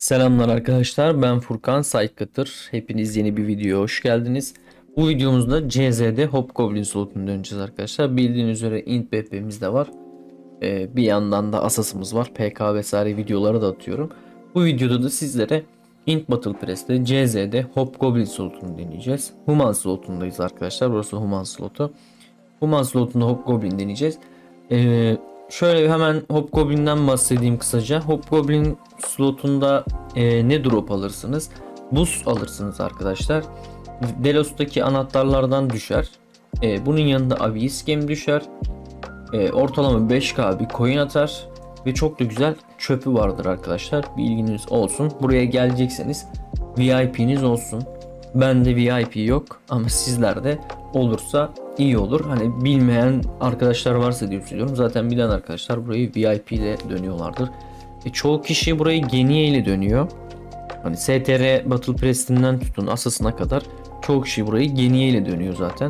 Selamlar arkadaşlar, ben Furkan Saykatır. Hepiniz yeni bir videoya hoş geldiniz. Bu videomuzda CZ'de Hobgoblin slotunu döneceğiz arkadaşlar. Bildiğiniz üzere int BP'miz de var. Bir yandan da Asas'ımız var. PK vesaire videoları da atıyorum. Bu videoda da sizlere int Battle Press'te CZ'de Hobgoblin slotunu deneyeceğiz. Human slotundayız arkadaşlar. Burası Human slotu. Human slotunda Hobgoblin deneyeceğiz. Şöyle bir hemen Hobgoblin'den bahsedeyim kısaca. Hobgoblin slotunda ne drop alırsınız? Buz alırsınız arkadaşlar. Delos'taki anahtarlardan düşer. Bunun yanında Abyss Gem düşer. Ortalama 5k bir coin atar. Ve çok da güzel çöpü vardır arkadaşlar. Bilginiz olsun. Buraya gelecekseniz VIP'niz olsun. Bende VIP yok ama sizlerde olursa iyi olur. Hani bilmeyen arkadaşlar varsa diye söylüyorum. Zaten bilen arkadaşlar burayı VIP ile dönüyorlardır. Çoğu kişi burayı Geniye ile dönüyor. Hani STR Battle Press'inden tutun Asas'ına kadar çoğu kişi burayı Geniye ile dönüyor zaten.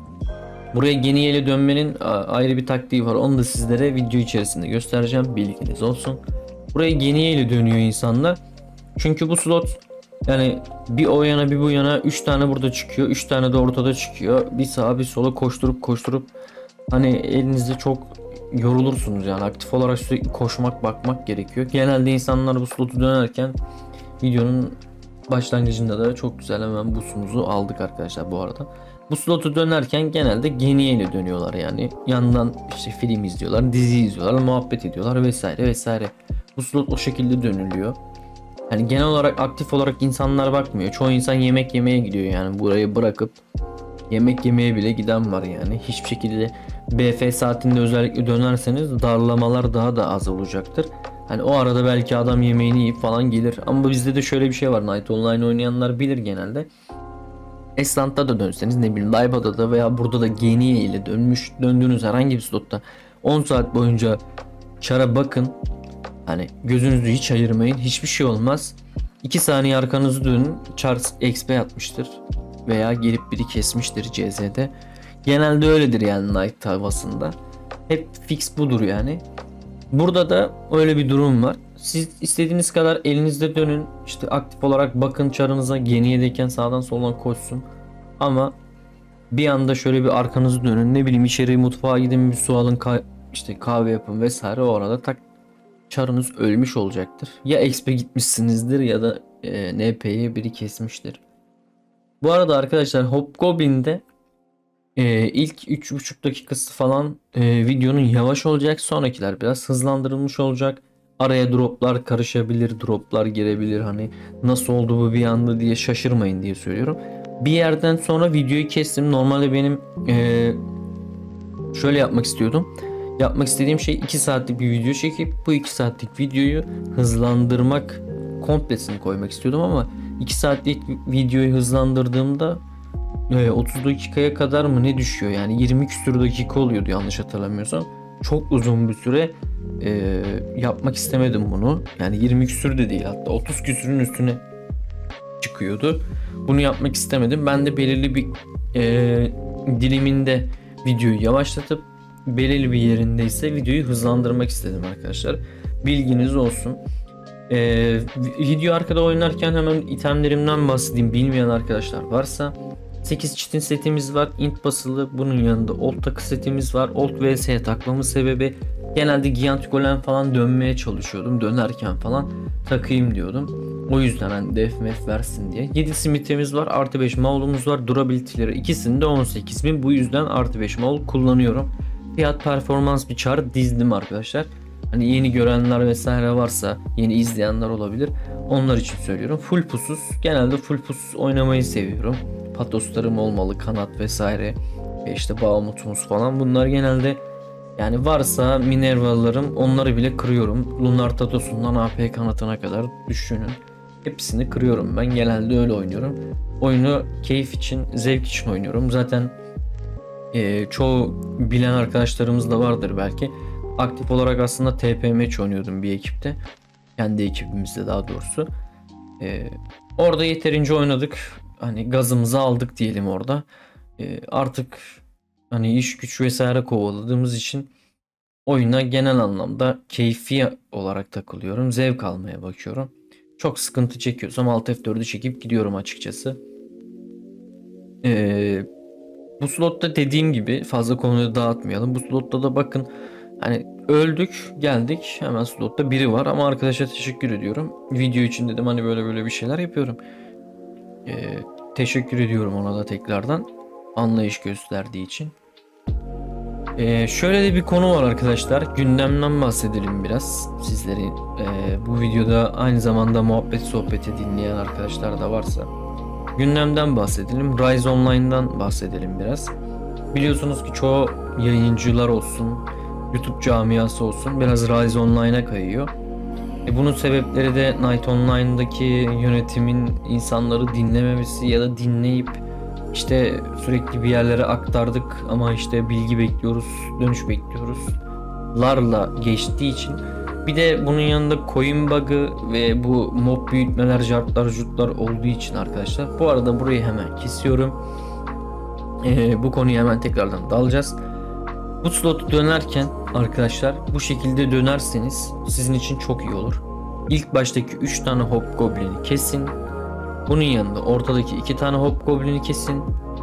Buraya Geniye ile dönmenin ayrı bir taktiği var. Onu da sizlere video içerisinde göstereceğim. Bilginiz olsun. Buraya Geniye ile dönüyor insanlar. Çünkü bu slot yani bir o yana bir bu yana 3 tane burada çıkıyor. 3 tane de ortada çıkıyor. Bir sağa bir sola koşturup hani elinizde çok yorulursunuz yani aktif olarak sürekli koşmak bakmak gerekiyor. Genelde insanlar bu slotu dönerken videonun başlangıcında da çok güzel hemen busumuzu aldık arkadaşlar bu arada. Bu slotu dönerken genelde Geniye ile dönüyorlar yani. Yandan işte film izliyorlar, dizi izliyorlar, muhabbet ediyorlar vesaire vesaire. Bu slot o şekilde dönülüyor. Yani genel olarak aktif olarak insanlar bakmıyor. Çoğu insan yemek yemeye gidiyor yani burayı bırakıp yemek yemeye bile giden var yani. Hiçbir şekilde BF saatinde özellikle dönerseniz darlamalar daha da az olacaktır. Hani o arada belki adam yemeğini yiyip falan gelir. Ama bizde de şöyle bir şey var. Night Online oynayanlar bilir genelde. Esland'da da dönseniz ne bileyim Laiba'da da veya burada da Geniye ile döndüğünüz herhangi bir slotta 10 saat boyunca çara bakın. Hani gözünüzü hiç ayırmayın. Hiçbir şey olmaz. 2 saniye arkanızı dönün. Charles XP atmıştır. Veya gelip biri kesmiştir CZ'de. Genelde öyledir yani Night havasında. Hep fix budur yani. Burada da öyle bir durum var. Siz istediğiniz kadar elinizde dönün. İşte aktif olarak bakın çarınıza. Geniyedeyken sağdan soldan koşsun. Ama bir anda şöyle bir arkanızı dönün. Ne bileyim içeri mutfağa gidin bir su alın. İşte kahve yapın vesaire. O arada tak çarınız ölmüş olacaktır. Ya XP gitmişsinizdir ya da NP'ye biri kesmiştir. Bu arada arkadaşlar Hobgoblin'de ilk 3,5 dakikası falan videonun yavaş olacak. Sonrakiler biraz hızlandırılmış olacak. Araya droplar karışabilir, droplar girebilir. Hani nasıl oldu bu bir anda diye şaşırmayın diye söylüyorum. Bir yerden sonra videoyu kestim. Normalde benim şöyle yapmak istiyordum. Yapmak istediğim şey 2 saatlik bir video çekip bu 2 saatlik videoyu hızlandırmak komplesini koymak istiyordum ama 2 saatlik videoyu hızlandırdığımda 30 dakikaya kadar mı ne düşüyor yani 20 küsur dakika oluyordu yanlış hatırlamıyorsam. Çok uzun bir süre yapmak istemedim bunu. Yani 20 küsür de değil hatta 30 küsürün üstüne çıkıyordu. Bunu yapmak istemedim. Ben de belirli bir diliminde videoyu yavaşlatıp belirli bir yerindeyse videoyu hızlandırmak istedim arkadaşlar. Bilginiz olsun. Video arkada oynarken hemen itemlerimden bahsedeyim. Bilmeyen arkadaşlar varsa 8 çitin setimiz var. Int basılı. Bunun yanında Old takı setimiz var. Old vs'ye takmamın sebebi genelde Giant Golem falan dönmeye çalışıyordum. Dönerken falan takayım diyordum. O yüzden hani def mef versin diye. 7 simitimiz var. Artı 5 maulumuz var. Durability'leri ikisinde 18.000. Bu yüzden artı 5 maul kullanıyorum. Fiyat performans bir char dizdim arkadaşlar. Hani yeni görenler vesaire varsa yeni izleyenler olabilir. Onlar için söylüyorum. Full pusuz. Genelde full pusuz oynamayı seviyorum. Patoslarım olmalı, kanat vesaire. İşte Bahamut'umuz falan. Bunlar genelde yani varsa Minervalarım onları bile kırıyorum. Lunar Tatos'undan AP kanatına kadar düşünün. Hepsini kırıyorum ben. Genelde öyle oynuyorum. Oyunu keyif için, zevk için oynuyorum. Zaten çoğu bilen arkadaşlarımız da vardır belki. Aktif olarak aslında TP match oynuyordum bir ekipte. Kendi ekibimizde daha doğrusu. Orada yeterince oynadık. Hani gazımızı aldık diyelim orada. Artık hani iş güç vesaire kovaladığımız için oyuna genel anlamda keyfi olarak takılıyorum. Zevk almaya bakıyorum. Çok sıkıntı çekiyorsam Alt F4'ü çekip gidiyorum açıkçası. Bu slotta dediğim gibi fazla konuyu dağıtmayalım. Bu slotta da bakın hani öldük geldik hemen slotta biri var ama arkadaşa teşekkür ediyorum. Video için dedim hani böyle bir şeyler yapıyorum. Ee, Teşekkür ediyorum ona da tekrardan anlayış gösterdiği için. Şöyle de bir konu var arkadaşlar. Gündemden bahsedelim biraz. Sizleri bu videoda aynı zamanda muhabbet sohbeti dinleyen arkadaşlar da varsa gündemden bahsedelim. Rise Online'dan bahsedelim biraz. Biliyorsunuz ki çoğu yayıncılar olsun, YouTube camiası olsun biraz Rise Online'a kayıyor. Bunun sebepleri de Night Online'daki yönetimin insanları dinlememesi ya da dinleyip işte sürekli bir yerlere aktardık ama işte bilgi bekliyoruz, dönüş bekliyoruz larla geçtiği için. Bir de bunun yanında coin bug'ı ve bu mob büyütmeler, jartlar, jutlar olduğu için arkadaşlar. Bu arada burayı hemen kesiyorum. Bu konuya hemen tekrardan dalacağız. Bu slotu dönerken arkadaşlar bu şekilde dönerseniz sizin için çok iyi olur. İlk baştaki 3 tane hobgoblin'i kesin. Bunun yanında ortadaki 2 tane hobgoblin'i kesin.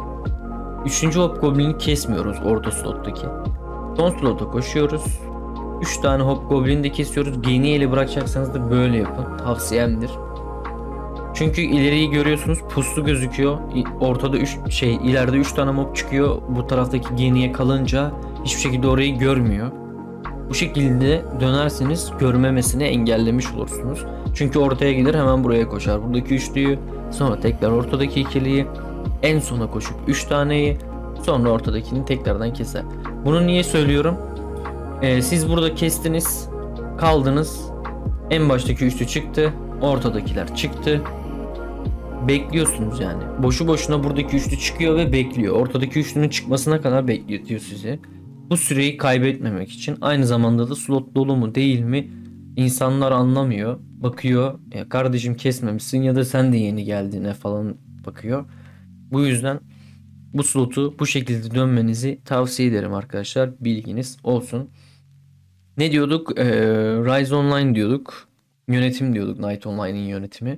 3. hobgoblin'i kesmiyoruz orta slottaki. Son slota koşuyoruz. 3 tane hobgoblin de kesiyoruz. Geni ele bırakacaksanız da böyle yapın. Tavsiyemdir. Çünkü ileriyi görüyorsunuz puslu gözüküyor. Ortada ileride 3 tane mob çıkıyor. Bu taraftaki geniye kalınca hiçbir şekilde orayı görmüyor. Bu şekilde dönerseniz görmemesini engellemiş olursunuz. Çünkü ortaya gelir hemen buraya koşar. Buradaki üçlüyü, sonra tekrar ortadaki ikiliyi, en sona koşup 3 taneyi, sonra ortadakini tekrardan keser. Bunu niye söylüyorum? Siz burada kestiniz, kaldınız. En baştaki üçlü çıktı, ortadakiler çıktı. Bekliyorsunuz yani. Boşu boşuna buradaki üçlü çıkıyor ve bekliyor. Ortadaki üçlünün çıkmasına kadar bekletiyor sizi. Bu süreyi kaybetmemek için aynı zamanda da slot dolu mu değil mi insanlar anlamıyor. Bakıyor ya kardeşim kesmemişsin ya da sen de yeni geldiğine falan bakıyor. Bu yüzden bu slotu bu şekilde dönmenizi tavsiye ederim arkadaşlar. Bilginiz olsun. Ne diyorduk? Rise Online diyorduk. Yönetim diyorduk. Night Online'in yönetimi.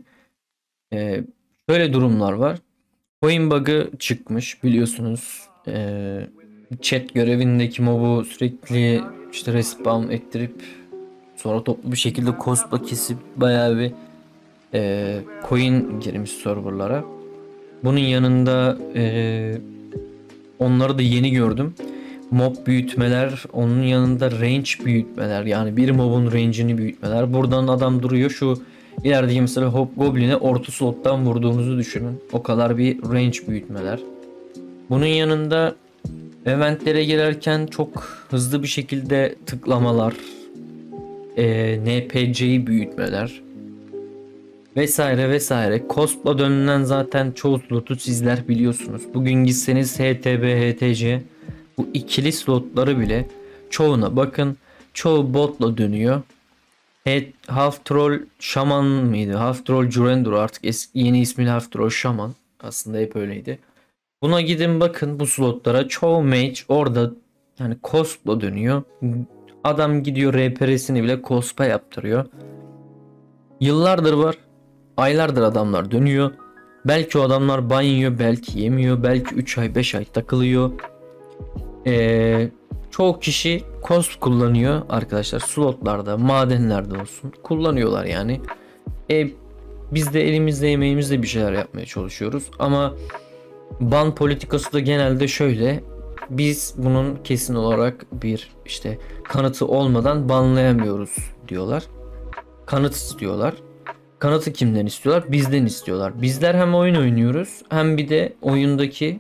Böyle durumlar var. Coin bug'ı çıkmış biliyorsunuz. Chat görevindeki mob'u sürekli işte respawn ettirip sonra toplu bir şekilde cosp'la kesip bayağı bir coin girmiş serverlara. Bunun yanında onları da yeni gördüm. Mob büyütmeler, onun yanında range büyütmeler, yani bir mob'un range'ini büyütmeler. Buradan adam duruyor, şu ilerideki mesela hobgoblin'e orta slottan vurduğunuzu düşünün. O kadar bir range büyütmeler. Bunun yanında eventlere girerken çok hızlı bir şekilde tıklamalar, NPC'yi büyütmeler vesaire vesaire. Cosp'la dönülen zaten çoğu slotu sizler biliyorsunuz. Bugün gitseniz HTB, HTC bu ikili slotları bile çoğuna bakın. Çoğu botla dönüyor. Half Troll Shaman mıydı? Half Troll Jurendur, artık yeni ismiyle Half Troll Shaman. Aslında hep öyleydi. Buna gidin bakın, bu slotlara çoğu mage orada yani cosp'la dönüyor. Adam gidiyor RP'sini bile cosp'a yaptırıyor. Yıllardır var. Aylardır adamlar dönüyor. Belki o adamlar ban yiyor, belki yemiyor, belki 3 ay 5 ay takılıyor. Çoğu kişi cosp kullanıyor arkadaşlar, slotlarda, madenlerde olsun kullanıyorlar yani. Biz de elimizle emeğimizle bir şeyler yapmaya çalışıyoruz ama ban politikası da genelde şöyle: biz bunun kesin olarak bir işte kanıtı olmadan banlayamıyoruz diyorlar. Kanıt istiyorlar. Kanıtı kimden istiyorlar? Bizden istiyorlar. Bizler hem oyun oynuyoruz hem bir de oyundaki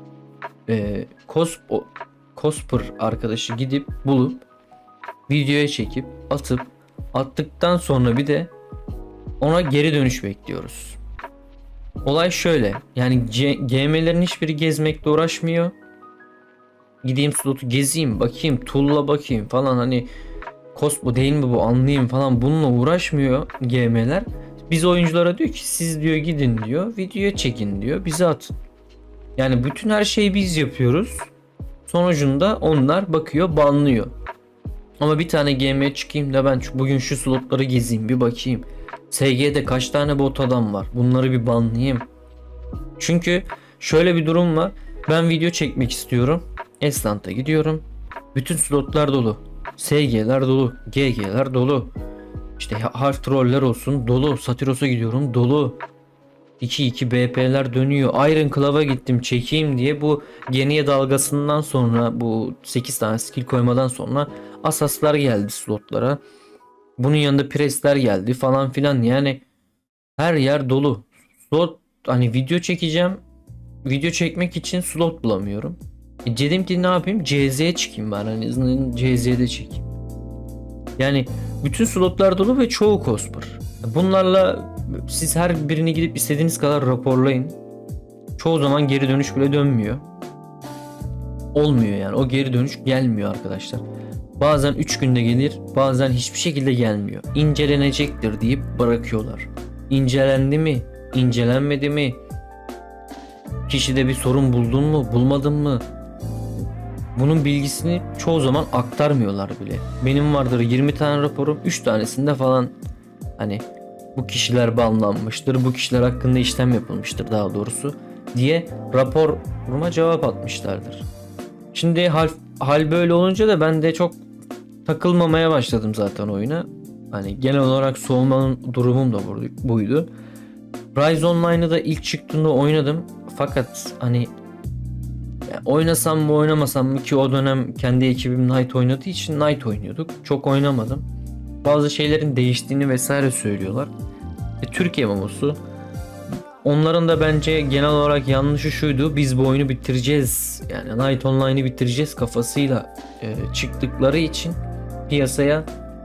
cosper arkadaşı gidip bulup videoya çekip attıktan sonra bir de ona geri dönüş bekliyoruz. Olay şöyle, yani GM'lerin hiçbiri gezmekle uğraşmıyor. Gideyim slotu gezeyim, bakayım, tool'la bakayım falan, hani cosp bu değil mi bu anlayayım falan, bununla uğraşmıyor GM'ler. Biz oyunculara diyor ki siz diyor gidin diyor, videoya çekin diyor, bize atın. Yani bütün her şeyi biz yapıyoruz. Sonucunda onlar bakıyor, banlıyor. Ama bir tane GM'ye çıkayım da ben bugün şu slotları gezeyim bir bakayım. SG'de kaç tane bot adam var? Bunları bir banlayayım. Çünkü şöyle bir durum var. Ben video çekmek istiyorum. Esnant'a gidiyorum. Bütün slotlar dolu. SG'ler dolu. GG'ler dolu. İşte harf troller olsun dolu. Satiros'a gidiyorum dolu. 2-2 BP'ler dönüyor. Iron Club'a gittim çekeyim diye, bu geniye dalgasından sonra, bu 8 tane skill koymadan sonra asaslar geldi slotlara. Bunun yanında presler geldi falan filan, yani her yer dolu. Slot, hani video çekeceğim. Video çekmek için slot bulamıyorum. Dedim ki ne yapayım? CZ'ye çıkayım ben, hani CZ'de çekeyim. Yani bütün slotlar dolu ve çoğu cosper. Bunlarla siz her birini gidip istediğiniz kadar raporlayın. Çoğu zaman geri dönüş bile dönmüyor. Olmuyor yani. O geri dönüş gelmiyor arkadaşlar. Bazen 3 günde gelir, bazen hiçbir şekilde gelmiyor. İncelenecektir deyip bırakıyorlar. İncelendi mi? İncelenmedi mi? Kişide bir sorun buldun mu? Bulmadın mı? Bunun bilgisini çoğu zaman aktarmıyorlar bile. Benim vardır 20 tane raporum, 3 tanesinde falan hani bu kişiler banlanmıştır, bu kişiler hakkında işlem yapılmıştır daha doğrusu diye raporuma cevap atmışlardır. Şimdi hal böyle olunca da ben de çok takılmamaya başladım zaten oyuna. Hani genel olarak soğumanın durumum da buydu. Rise Online'ı da ilk çıktığında oynadım. Fakat hani oynasam mı oynamasam mı, ki o dönem kendi ekibim Knight oynadığı için Knight oynuyorduk. Çok oynamadım. Bazı şeylerin değiştiğini vesaire söylüyorlar. Türkiye MMO'su. Onların da bence genel olarak yanlışı şuydu: biz bu oyunu bitireceğiz, yani Knight Online'ı bitireceğiz kafasıyla çıktıkları için piyasaya,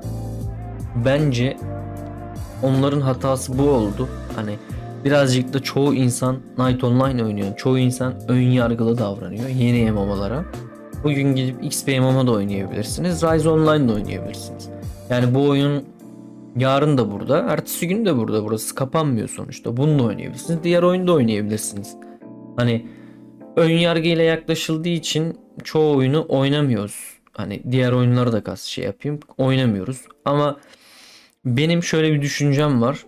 bence onların hatası bu oldu. Hani birazcık da çoğu insan Knight Online oynuyor. Çoğu insan ön yargılı davranıyor yeni MMO'lara. Bugün gidip XP MMO'da oynayabilirsiniz. Rise Online'da oynayabilirsiniz. Yani bu oyun yarın da burada, ertesi gün de burada. Burası kapanmıyor sonuçta. Bununla oynayabilirsiniz. Diğer oyunda oynayabilirsiniz. Hani ön yargıyla yaklaşıldığı için çoğu oyunu oynamıyoruz. Hani diğer oyunları da şey yapayım, oynamıyoruz. Ama benim şöyle bir düşüncem var.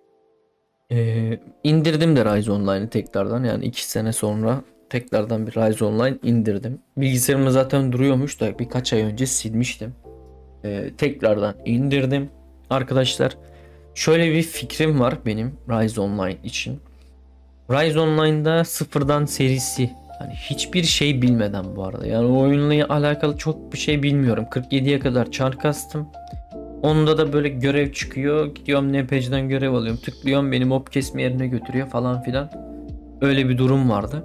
İndirdim de Rise Online'ı tekrardan, yani 2 sene sonra tekrardan bir Rise Online indirdim. Bilgisayarımda zaten duruyormuş da birkaç ay önce silmiştim. Tekrardan indirdim. Arkadaşlar şöyle bir fikrim var benim Rise Online için. Rise Online'da sıfırdan serisi, hani hiçbir şey bilmeden, bu arada yani oyunla alakalı çok bir şey bilmiyorum. 47'ye kadar çar kastım. Onda da böyle görev çıkıyor. Gidiyorum NPC'den görev alıyorum. Tıklıyorum, beni mob kesme yerine götürüyor falan filan. Öyle bir durum vardı.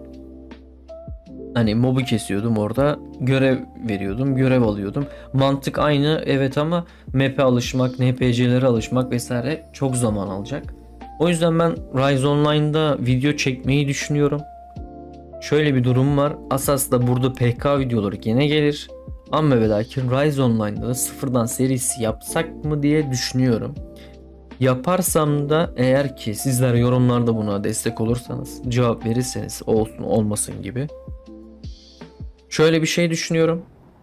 Hani mob'u kesiyordum orada. Görev veriyordum. Görev alıyordum. Mantık aynı evet, ama map'e alışmak, NPC'lere alışmak vesaire çok zaman alacak. O yüzden ben Rise Online'da video çekmeyi düşünüyorum. Şöyle bir durum var. Asas'ta burada PK videoları gene gelir. Ama ve lakin Rise Online'da da sıfırdan serisi yapsak mı diye düşünüyorum. Yaparsam da, eğer ki sizler yorumlarda buna destek olursanız, cevap verirseniz, olsun olmasın gibi, şöyle bir şey düşünüyorum.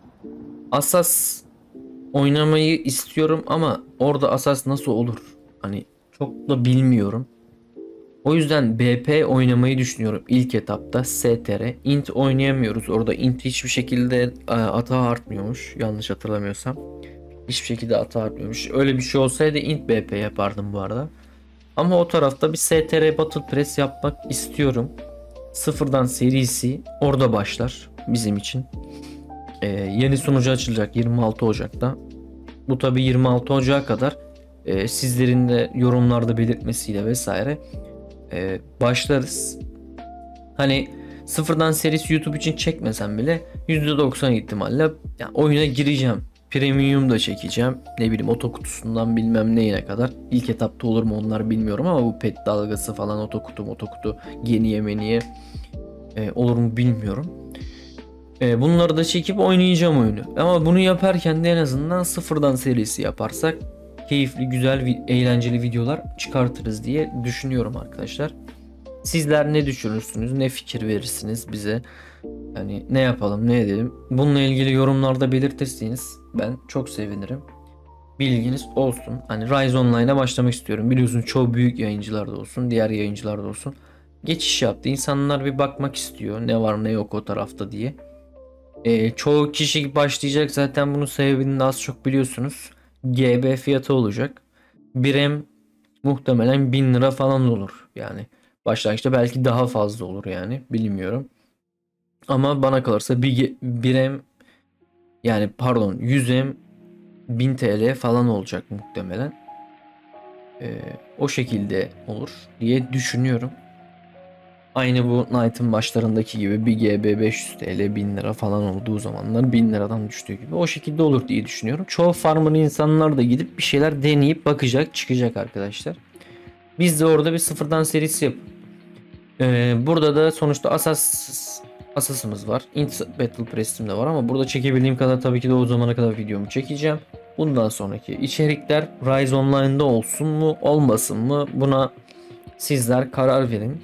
Asas oynamayı istiyorum ama orada Asas nasıl olur? Hani çok da bilmiyorum. O yüzden BP oynamayı düşünüyorum ilk etapta. STR. Int oynayamıyoruz. Orada int hiçbir şekilde hata artmıyormuş. Yanlış hatırlamıyorsam. Hiçbir şekilde hata artmıyormuş. Öyle bir şey olsaydı int BP yapardım bu arada. Ama o tarafta bir STR Battle Press yapmak istiyorum. Sıfırdan serisi orada başlar bizim için. Yeni sunucu açılacak 26 Ocak'ta. Bu tabi 26 Ocak'a kadar sizlerin de yorumlarda belirtmesiyle vesaire başlarız. Hani sıfırdan serisi YouTube için çekmesem bile %90 ihtimalle yani oyuna gireceğim. Premium da çekeceğim. Ne bileyim, oto kutusundan bilmem neyine kadar. İlk etapta olur mu onlar bilmiyorum, ama bu pet dalgası falan, oto kutu geniye meniye olur mu bilmiyorum. Bunları da çekip oynayacağım oyunu. Ama bunu yaparken de en azından sıfırdan serisi yaparsak keyifli, güzel, eğlenceli videolar çıkartırız diye düşünüyorum arkadaşlar. Sizler ne düşünürsünüz? Ne fikir verirsiniz bize? Yani ne yapalım, ne edelim? Bununla ilgili yorumlarda belirtirseniz ben çok sevinirim. Bilginiz olsun. Hani Rise Online'a başlamak istiyorum. Biliyorsun çoğu büyük yayıncılarda olsun, diğer yayıncılarda olsun. Geçiş yaptı. İnsanlar bir bakmak istiyor. Ne var ne yok o tarafta diye. Çoğu kişi başlayacak zaten, bunun sebebini de az çok biliyorsunuz. GB fiyatı olacak. 1M muhtemelen 1000 lira falan olur. Yani başlangıçta belki daha fazla olur yani. Bilmiyorum. Ama bana kalırsa 1M, yani pardon, 100M 1000 TL falan olacak muhtemelen. O şekilde olur diye düşünüyorum. Aynı bu Knight'ın başlarındaki gibi bir GB 500 TL 1000 lira falan olduğu zamanlar 1000 liradan düştüğü gibi o şekilde olur diye düşünüyorum. Çoğu farmer insanlar da gidip bir şeyler deneyip bakacak, çıkacak arkadaşlar. Biz de orada bir sıfırdan serisi yap. Burada da sonuçta Asas'ımız var. Int Battle Press'im de var ama burada çekebildiğim kadar tabii ki de o zamana kadar videomu çekeceğim. Bundan sonraki içerikler Rise Online'da olsun mu olmasın mı, buna sizler karar verin.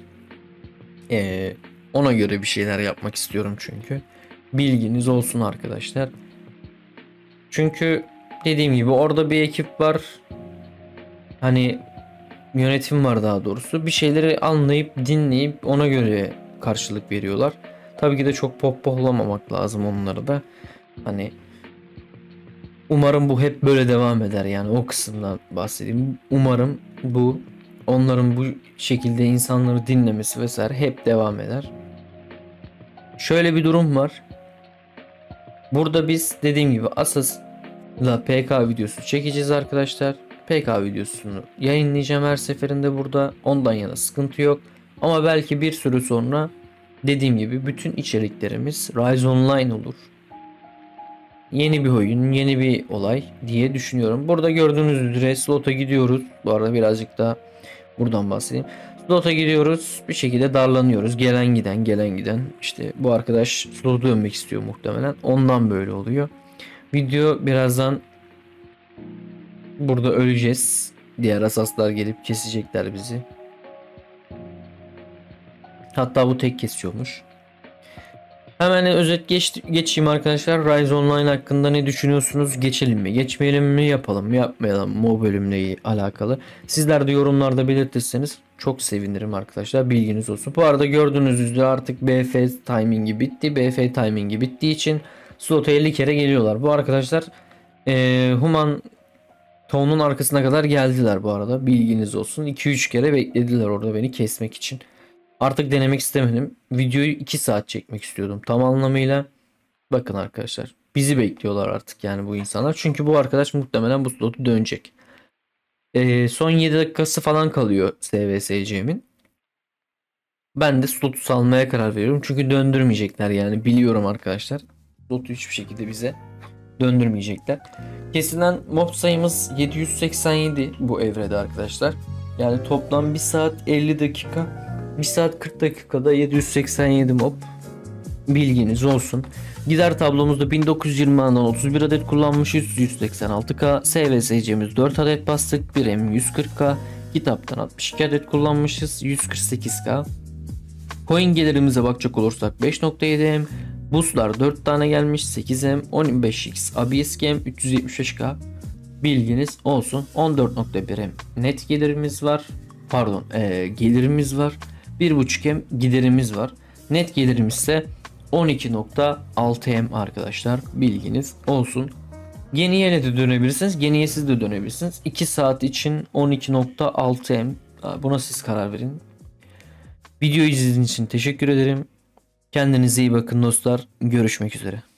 Ona göre bir şeyler yapmak istiyorum çünkü. Bilginiz olsun arkadaşlar. Çünkü dediğim gibi orada bir ekip var. Hani yönetim var daha doğrusu. Bir şeyleri anlayıp dinleyip ona göre karşılık veriyorlar. Tabii ki de çok pohpohlamamak lazım onları da. Hani umarım bu hep böyle devam eder, yani o kısımdan bahsedeyim. Umarım bu, onların bu şekilde insanları dinlemesi vesaire hep devam eder. Şöyle bir durum var. Burada biz dediğim gibi Asas'la PK videosu çekeceğiz arkadaşlar. PK videosunu yayınlayacağım her seferinde burada. Ondan yana sıkıntı yok. Ama belki bir süre sonra dediğim gibi bütün içeriklerimiz Rise Online olur. Yeni bir oyun, yeni bir olay diye düşünüyorum. Burada gördüğünüz üzere slota gidiyoruz. Bu arada birazcık da buradan bahsedeyim. Slota gidiyoruz. Bir şekilde darlanıyoruz. Gelen giden, gelen giden. İşte bu arkadaş slota dönmek istiyor muhtemelen. Ondan böyle oluyor. Video birazdan burada öleceğiz. Diğer asaslar gelip kesecekler bizi. Hatta bu tek kesiyormuş. Hemen özet geçeyim arkadaşlar. Rise Online hakkında ne düşünüyorsunuz? Geçelim mi? Geçmeyelim mi? Yapalım mı? Yapmayalım mı? O bölümle alakalı. Sizler de yorumlarda belirtirseniz çok sevinirim arkadaşlar. Bilginiz olsun. Bu arada gördüğünüz üzere artık BF timingi bitti. BF timingi bittiği için slota 50 kere geliyorlar. Bu arkadaşlar Human Tone'un arkasına kadar geldiler bu arada. Bilginiz olsun. 2-3 kere beklediler orada beni kesmek için. Artık denemek istemedim. Videoyu 2 saat çekmek istiyordum tam anlamıyla. Bakın arkadaşlar, bizi bekliyorlar artık yani bu insanlar. Çünkü bu arkadaş muhtemelen bu slotu dönecek. Son 7 dakikası falan kalıyor SVSC'min. Ben de slotu salmaya karar veriyorum. Çünkü döndürmeyecekler yani, biliyorum arkadaşlar. Slotu hiçbir şekilde bize döndürmeyecekler. Kesilen mob sayımız 787 bu evrede arkadaşlar. Yani toplam 1 saat 50 dakika. 1 saat 40 dakikada 787 mob. Bilginiz olsun. Gider tablomuzda 1920'dan 31 adet kullanmışız. 186k. SVSC'miz 4 adet bastık. 1M 140k. Kitaptan 62 adet kullanmışız. 148k. Coin gelirimize bakacak olursak 5.7M. Boostlar 4 tane gelmiş. 8M 15x Abyss Gem 375k. Bilginiz olsun. 14.1M net gelirimiz var. Pardon, gelirimiz var. 1.5M giderimiz var. Net gelirimiz ise 12.6M arkadaşlar. Bilginiz olsun. Geniye'yle de dönebilirsiniz. Geniye siz de dönebilirsiniz. 2 saat için 12.6M. Buna siz karar verin. Videoyu izlediğiniz için teşekkür ederim. Kendinize iyi bakın dostlar. Görüşmek üzere.